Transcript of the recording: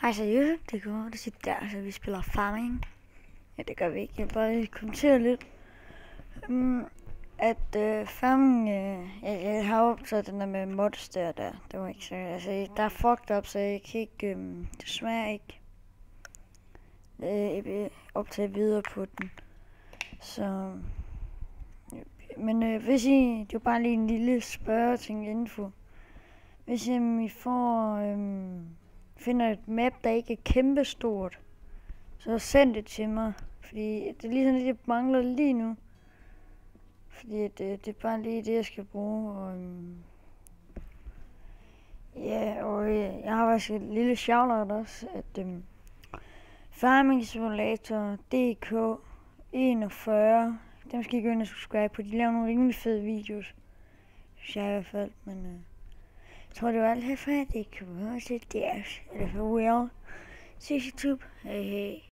Hej, så YouTube, det går, det siger der, så vi spiller Farming. Ja, det gør vi ikke, jeg vil bare lige kommentere lidt. Farming, jeg har optaget den der med mods der, det var ikke så, altså der er fucked up, så jeg kan ikke, desværre ikke optage videre på den. Så, men hvis I, det er bare lige en lille spørgeting info. Hvis I finder et map, der ikke er kæmpestort, så send det til mig. Fordi det er ligesom det, jeg mangler lige nu. Fordi det er bare lige det, jeg skal bruge. Og jeg har faktisk et lille shoutout også, at Farming Simulator DK 41, dem skal I gå ind og subscribe på. De laver nogle rimelig fede videos, synes jeg i hvert fald. Men jeg tror, det var alt herfra. Det kan vi også se der. Eller for real. Se YouTube. Hej hej.